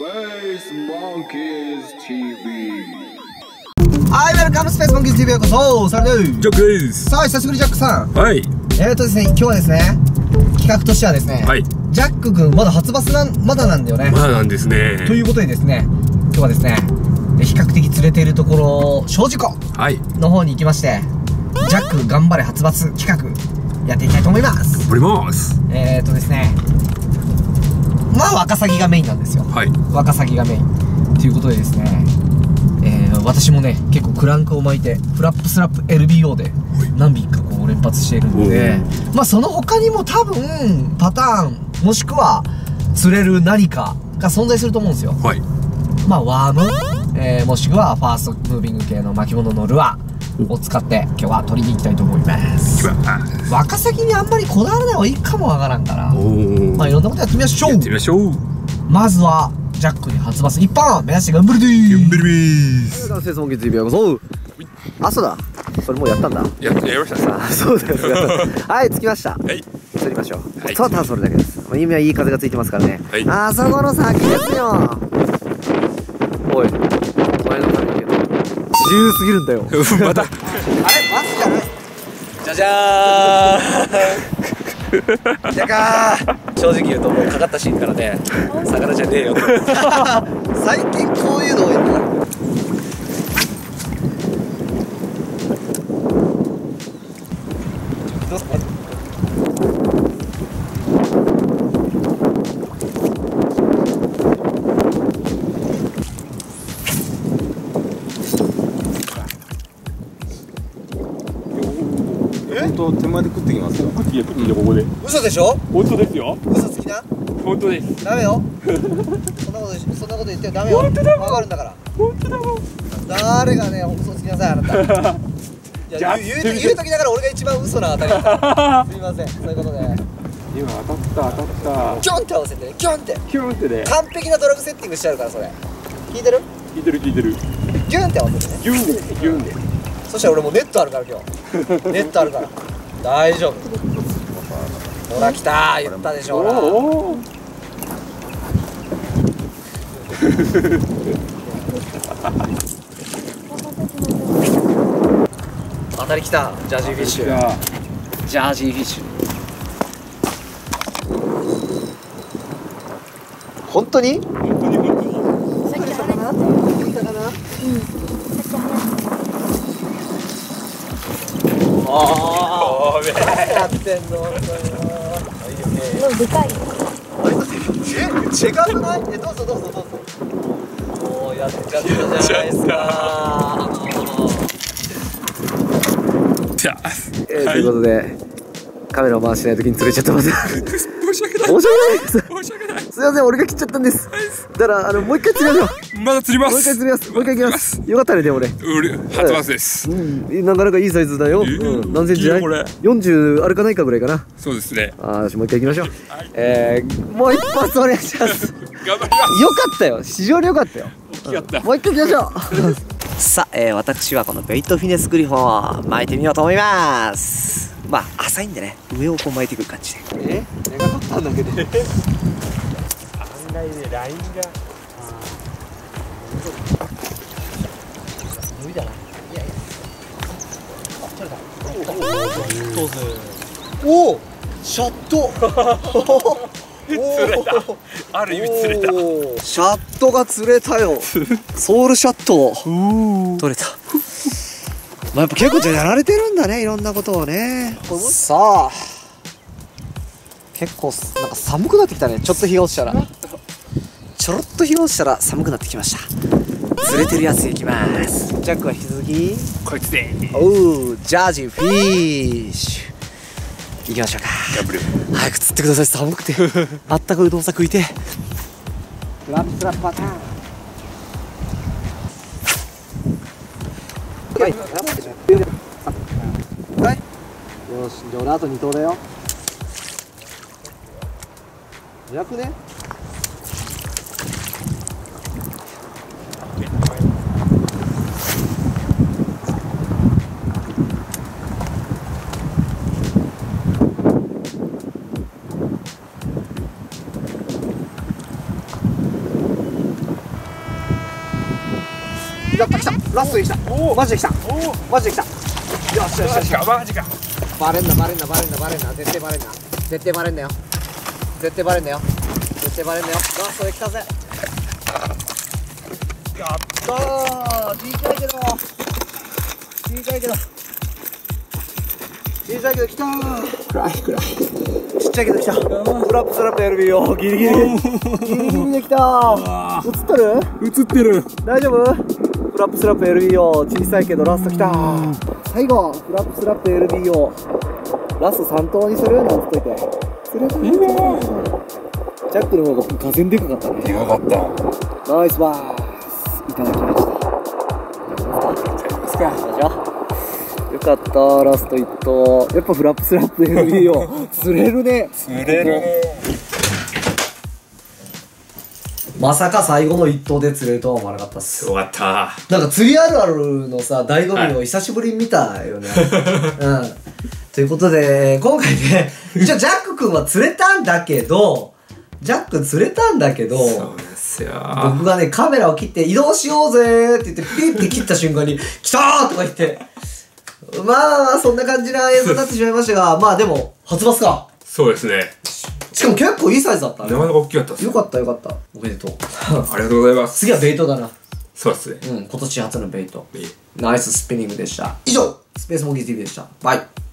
Space Monkeys TV。 はい、ウェルカムスペースモンキーズ TV へようこそ。それではジャックです。 さあ、久しぶりジャックさん。 はい。 ですね、今日はですね、企画としてはですね、 はい。 ジャック君まだ初バスまだなんだよね。 まだなんですね。 ということでですね、今日はですね、比較的釣れているところ、小事故はい。 の方に行きまして、ジャック頑張れ初バス企画、やっていきたいと思います。 頑張ります。 ですね、まあ、ワカサギがメインなんですよ。 はい。 ワカサギがメイン。ということでですね、私もね、結構クランクを巻いて、フラップスラップ LBO で何匹かこう連発しているので、まあその他にも多分、パターン、もしくは釣れる何かが存在すると思うんですよ。 はい。 まあワーム、もしくはファーストムービング系の巻物のルアーを使って今日は取りに行きたいと思います。ワカサギにあんまりこだわらない方がいいかもわからんから、まあいろんなことやってみましょう。 やってみましょう。 まずは、ジャックに初バス1本目指して頑張るでーす。 頑張ります。 スペースモンキーズ TV へようこそ。あ、そうだ。それもうやったんだ。 やりました。 あ、そうだよ。はい、着きました。 はい。 釣りましょう。 はい。 そう、ただそれだけです。今いい風がついてますからね。 はい。 あそこの先ですよ。おい、前の髪の毛自由すぎるんだよ。 また。 あれ、バスじゃない。じゃじゃーん。じゃかー。正直言うともうかかったシーンからね、魚じゃねえよ。最近こういうの多いんだ。どうすか。 本当手前で食ってきますよ。 いや、ここで。 嘘でしょ。 本当ですよ。 嘘つきな。 本当です。 ダメよ。そんなこと言ってもダメよ。わかるんだから。 本当だもん。 誰がね、嘘つきなさい、あなた。いや、言うときながら俺が一番嘘な当たりだ。すみません、そういうことで。 今当たったキョンって合わせてね、キョンって。 キュンってね。 完璧なドラグセッティングしてあるから、それ。聞いてる？ 聞いてる。 ギュンって合わせてね。 ギュンで。 そしたら俺もうネットあるから今日。ネットあるから。大丈夫。ほら来たー、言ったでしょ。ほら。当たり来た。ジャージーフィッシュ。ジャージーフィッシュ。本当に？ さっき魚？ 魚？ああ、やってんの。 でかい。 違くない？どうぞ。おー、やっちゃったじゃないですか。ということで、カメラを回してない時に釣れちゃってます。申し訳ないです。すいません、俺が切っちゃったんです。だからもう一回釣りましょう。 まだ釣ります。 もう一回行きます。よかったね、でもね。 初バスです。 なかなかいいサイズだよ。何センチだい？40あるかないかぐらいかな。 そうですね。 よし、もう一回行きましょう。もう一発お願いします。 頑張ります。 よかったよ、非常によかったよ。もう一回行きましょう。さあ、私はこのベイトフィネスグリフォンを巻いてみようと思います。まあ浅いんでね、上をこう巻いていく感じで。根が立ったんだけど。案外ね、ラインが無理だな。いや取れた。おお、シャット。 釣れた。ある意味釣れた。 シャットが釣れたよ。ソウルシャット取れた。まあやっぱ結構じゃやられてるんだね、いろんなことをね。さあ結構なんか寒くなってきたね。ちょっと日が落ちたら寒くなってきました。釣れてるやついきます。ジャックは引き続きこいつで。 おう、ジャージーフィッシュ行きましょうか。 頑張る。 早く釣ってください。寒くてあったかいうどんさ食いて。フラップスラップパターン。はい、よし、じゃあ俺あと2投だよ。早くね。 やった来たラストで来たマジで来たマジで来たよしよしよしマジかバレんなバレんなバレんなバレんな絶対バレんな絶対バレんなよ絶対バレんなよ絶対バレんなよラストで来たぜやったー小さいけど小さいけど小さいけど来たー暗い暗いちっちゃいけど来たフラップスラップ LBO ギリギリギリギリで来たー映ってる映ってる。 大丈夫フラップスラップ LBO 小さいけどラスト来たー最後フラップスラップ LBO ラスト3投にするなんつっといてそれがいいねジャックの方が風船でかかったねでかかったナイスバースいただきましたよかったラスト1投やっぱフラップスラップ LBO 釣れるね釣れるねまさか最後の1投で釣れるとは思わなかったっすよかったなんか釣りあるあるのさ醍醐味を久しぶりに見たよね、うんということで今回ね一応ジャック君は釣れたんだけどジャック釣れたんだけどそうですよ僕がねカメラを切って移動しようぜって言ってピッて切った瞬間に来たーとか言ってまあそんな感じな映像になってしまいましたがまあでも初バスかそうですねしかも結構いいサイズだったねなかなか大きかったですよかったよかったおめでとうありがとうございます次はベイトだなそうですねうん今年初のベイトいいナイススピニングでした以上スペースモンキー TV でしたバイ